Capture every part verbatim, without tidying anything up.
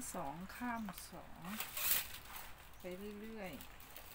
สองข้ามสองไปเรื่อยๆ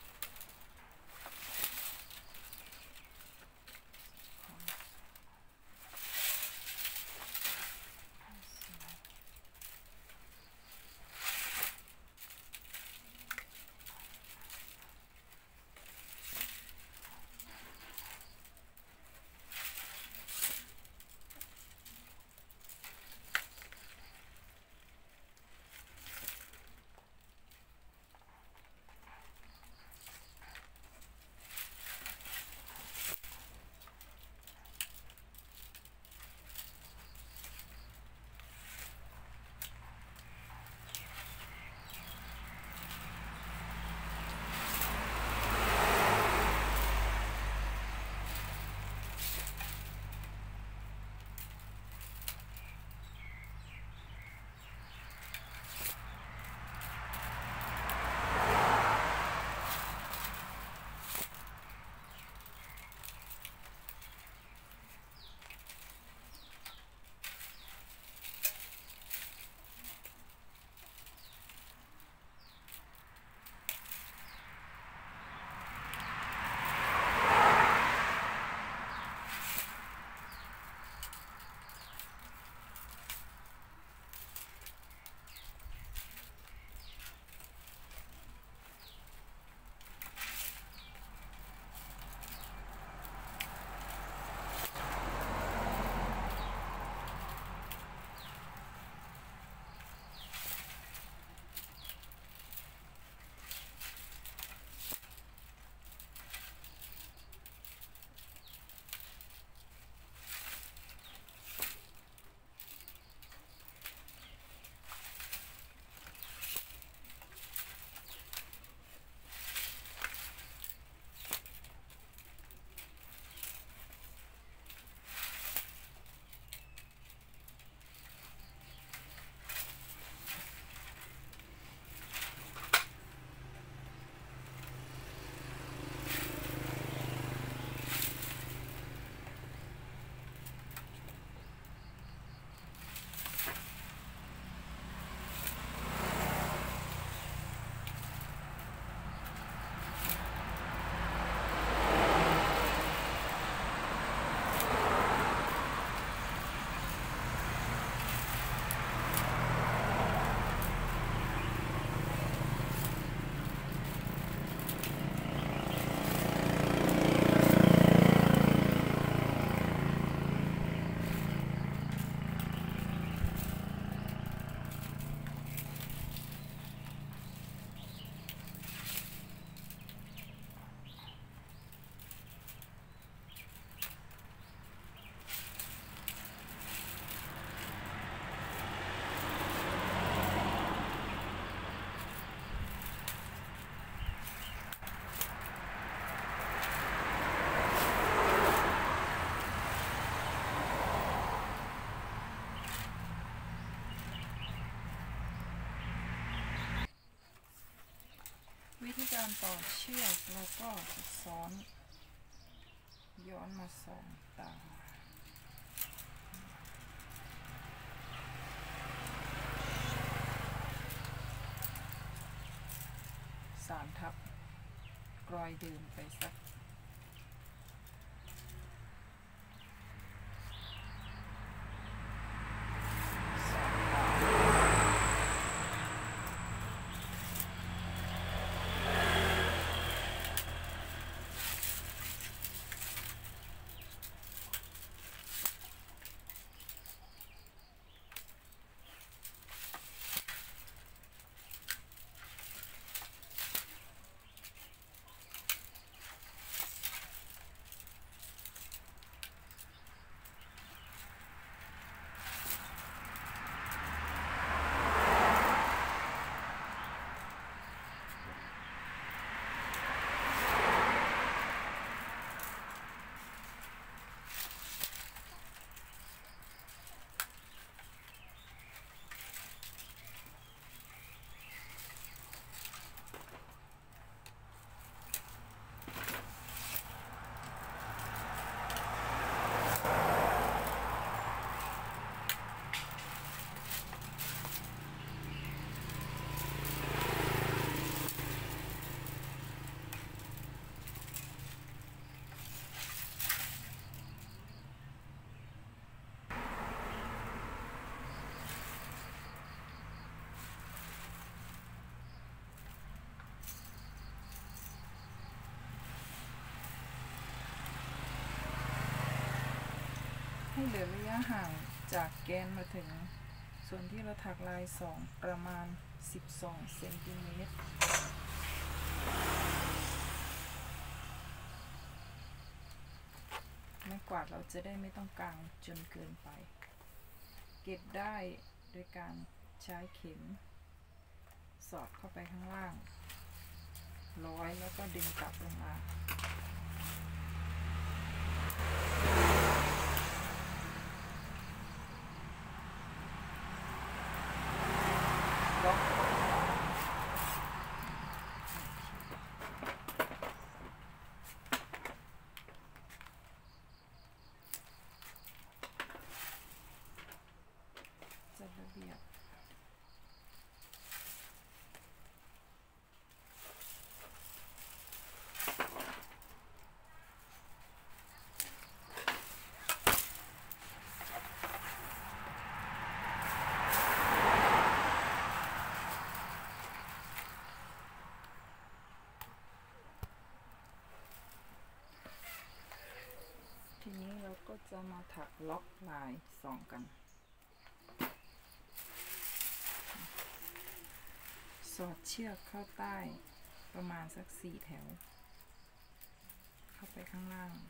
วิธีการต่อเชือกเราก็จะซ้อนย้อนมาสองตาสามทับกรอยเดินไปสักเหลือระยะห่างจากแกนมาถึงส่วนที่เราถักลายสองประมาณสิบสองเซนติเมตรไม้กวาดเราจะได้ไม่ต้องกางจนเกินไปเก็บได้โดยการใช้เข็มสอดเข้าไปข้างล่างร้อยแล้วก็ดึงกลับลงมาล็อกจัดระเบียบทีนี้เราก็จะมาถักล็อกลายสองกันสอดเชือกเข้าใต้ประมาณสักสี่แถวเข้าไปข้างล่าง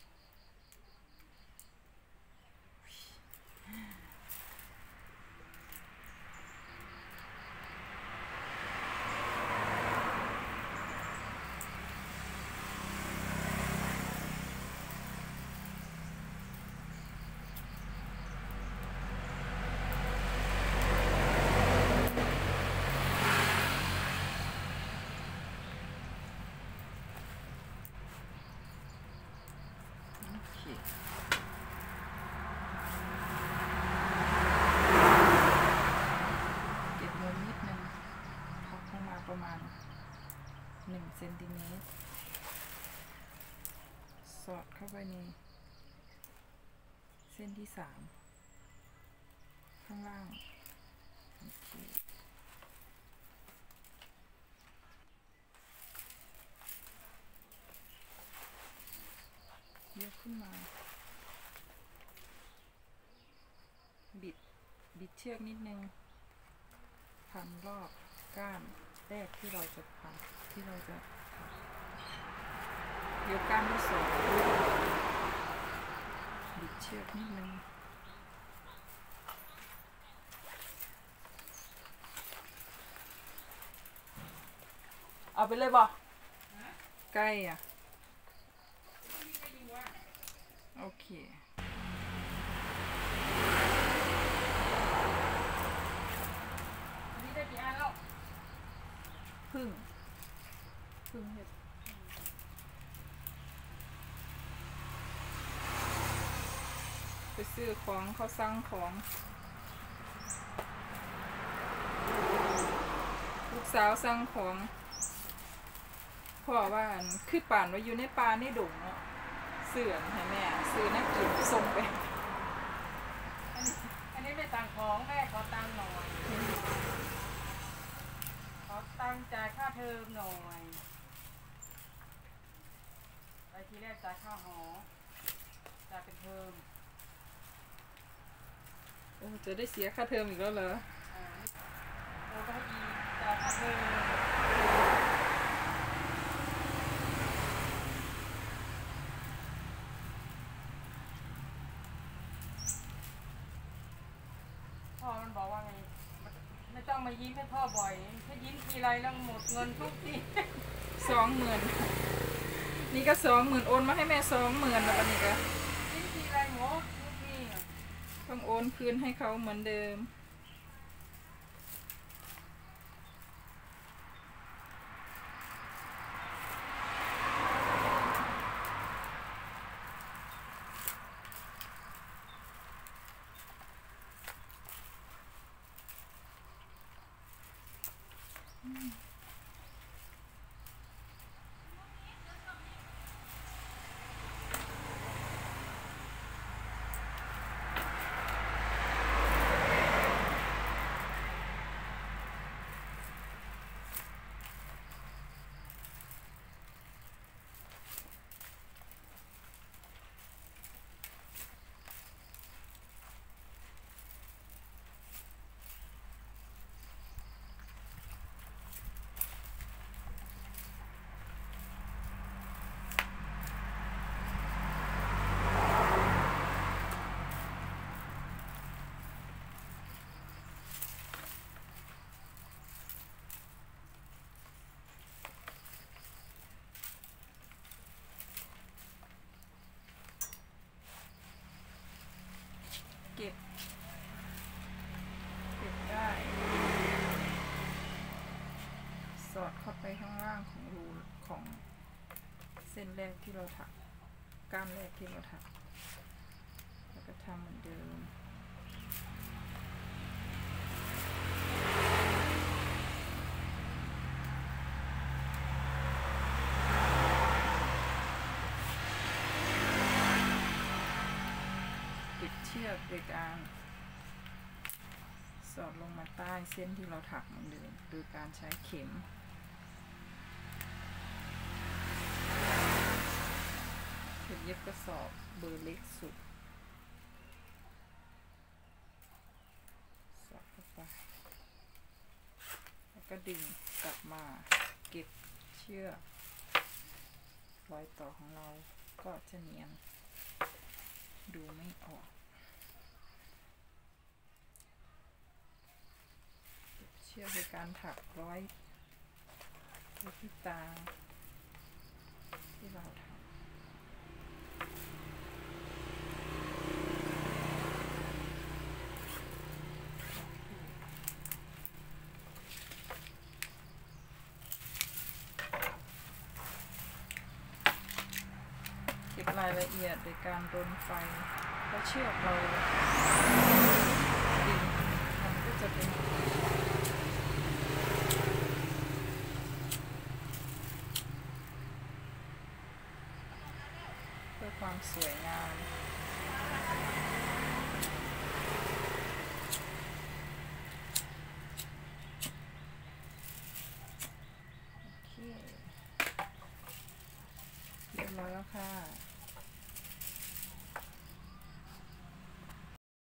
เก็บมุมนิดนึงพับลงมาประมาณหนึ่งเซนติเมตรสอดเข้าไปในเส้นที่สามข้างล่างโอเคยกขึ้นมาบิดบิดเชือกนิดนึงพันรอบก้านแรกที่เราจะพันที่เราจะยกก้านที่สองบิดเชือกนิดนึงเอาไปเลยบ่ใกล้อ่ะโอเคนี่ได้กี่อันแล้วพึ่งพึ่งเห็ดไปซื้อของเขาสั่งของลูกสาวสั่งของพ่อว่าคือป่านว่าอยู่ในป่าในดงเนาะเสื่อนให้แม่ซื้อนักกินส่งไปอันนี้อันนี้ไม่ตังของแม่ขอตังหน่อยขอตังจ่ายค่าเทอมหน่อยไปทีแรกจ่ายค่าหอจ่ายเป็นเทอมโอ้จะได้เสียค่าเทอมอีกแล้วเหรอโอ้ก็ให้อีจ่ายค่าเทอมพ่อมันบอกว่าไงไม่ต้องมายิ้มให้พ่อบ่อยถ้ายิ้มทีไรแล้วหมดเงินทุกทีสองหมื่นนี่ก็สองหมื่นโอนมาให้แม่สองหมื่นแล้ววันนี้ก็ยิ้มทีไรหมดทุกทีต้องโอนคืนให้เขาเหมือนเดิมเส้นแรกที่เราถักก้านแรกที่เราถักแล้วก็ทำเหมือนเดิมติดเชือกโดยการสอดลงมาใต้เส้นที่เราถักเหมือนเดิมโดยการใช้เข็มเข็มเย็บกระสอบเบอร์เล็กสุดสอดเข้าไปแล้วก็ดึงกลับมาเก็บเชือกรอยต่อของเราก็จะเนียนดูไม่ออกเชือกในการถักร้อยที่ตาที่เราทำเก็บรายละเอียดโดยการโดนไฟเพราะเชือกเราดึงมันก็จะเป็นเพื่อความสวยงามโอเคเรียบร้อยแล้วค่ะ